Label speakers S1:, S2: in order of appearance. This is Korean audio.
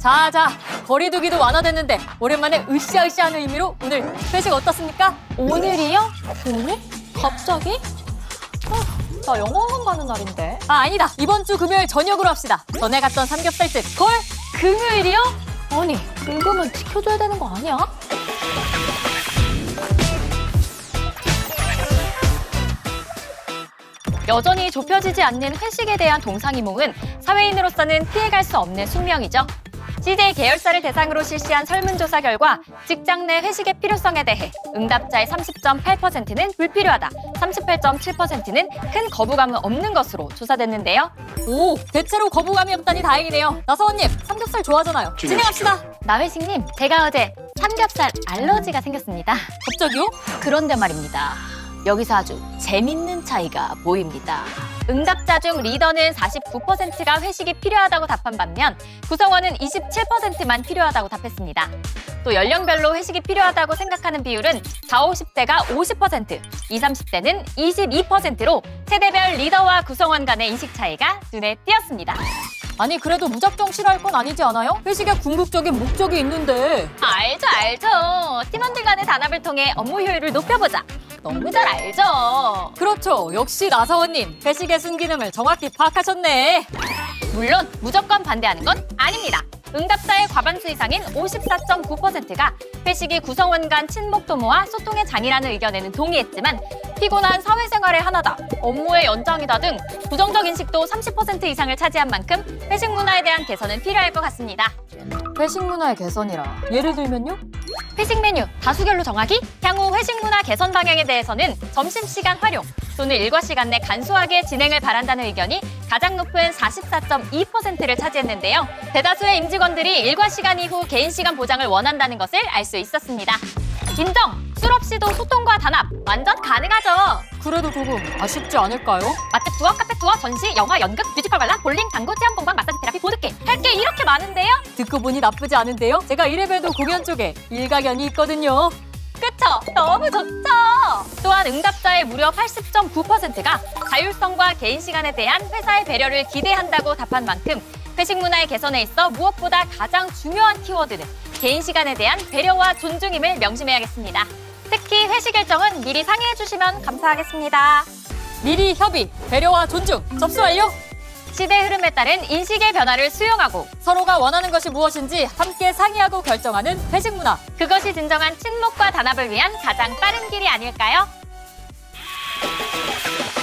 S1: 자, 거리두기도 완화됐는데 오랜만에 으쌰으쌰하는 의미로 오늘 회식 어떻습니까?
S2: 오늘이요? 오늘? 갑자기? 나 영어학원 가는 날인데.
S1: 아니다. 이번 주 금요일 저녁으로 합시다. 전에 갔던 삼겹살집. 걸 금요일이요?
S2: 아니, 읽으면 지켜줘야 되는 거 아니야?
S3: 여전히 좁혀지지 않는 회식에 대한 동상이몽은 사회인으로서는 피해갈 수 없는 숙명이죠. CJ 계열사를 대상으로 실시한 설문조사 결과 직장 내 회식의 필요성에 대해 응답자의 30.8%는 불필요하다, 38.7%는 큰 거부감은 없는 것으로 조사됐는데요.
S1: 오, 대체로 거부감이 없다니 다행이네요. 나서원님, 삼겹살 좋아하잖아요. 진행합시다.
S3: 나회식님, 제가 어제 삼겹살 알러지가 생겼습니다.
S1: 갑자기요?
S3: 그런데 말입니다. 여기서 아주 재밌는 차이가 보입니다. 응답자 중 리더는 49%가 회식이 필요하다고 답한 반면 구성원은 27%만 필요하다고 답했습니다. 또 연령별로 회식이 필요하다고 생각하는 비율은 40, 50대가 50%, 20, 30대는 22%로 세대별 리더와 구성원 간의 인식 차이가 눈에 띄었습니다.
S1: 아니, 그래도 무작정 싫어할 건 아니지 않아요? 회식에 궁극적인 목적이 있는데.
S3: 알죠. 팀원들 간의 단합을 통해 업무 효율을 높여보자. 너무 잘 알죠.
S1: 그렇죠. 역시 나서원님, 회식의 순기능을 정확히 파악하셨네.
S3: 물론 무조건 반대하는 건 아닙니다. 응답자의 과반수 이상인 54.9%가 회식이 구성원 간 친목 도모와 소통의 장이라는 의견에는 동의했지만 피곤한 사회생활의 하나다, 업무의 연장이다 등 부정적 인식도 30% 이상을 차지한 만큼 회식 문화에 대한 개선은 필요할 것 같습니다.
S1: 회식 문화의 개선이라. 예를 들면요?
S3: 회식 메뉴 다수결로 정하기, 향후 회식 문화 개선 방향에 대해서는 점심시간 활용 또는 일과 시간 내 간소하게 진행을 바란다는 의견이 가장 높은 44.2%를 차지했는데요. 대다수의 임직원들이 일과 시간 이후 개인 시간 보장을 원한다는 것을 알 수 있었습니다. 인정! 술 없이도 소통과 단합 완전 가능하죠.
S1: 그래도 조금 아쉽지 않을까요?
S3: 마트 투어, 카페 투어, 전시, 영화, 연극, 뮤지컬 관람, 볼링, 당구, 체험 공방, 마사지 테라피, 보드게임 할 게 이렇게 많은데요?
S1: 듣고 보니 나쁘지 않은데요? 제가 이래봬도 공연 쪽에 일가견이 있거든요.
S3: 그쵸? 너무 좋죠? 또한 응답자의 무려 80.9%가 자율성과 개인 시간에 대한 회사의 배려를 기대한다고 답한 만큼 회식 문화의 개선에 있어 무엇보다 가장 중요한 키워드는 개인 시간에 대한 배려와 존중임을 명심해야겠습니다. 특히 회식 일정은 미리 상의해 주시면 감사하겠습니다.
S1: 미리 협의, 배려와 존중, 접수 완료!
S3: 시대 흐름에 따른 인식의 변화를 수용하고
S1: 서로가 원하는 것이 무엇인지 함께 상의하고 결정하는 회식 문화.
S3: 그것이 진정한 친목과 단합을 위한 가장 빠른 길이 아닐까요?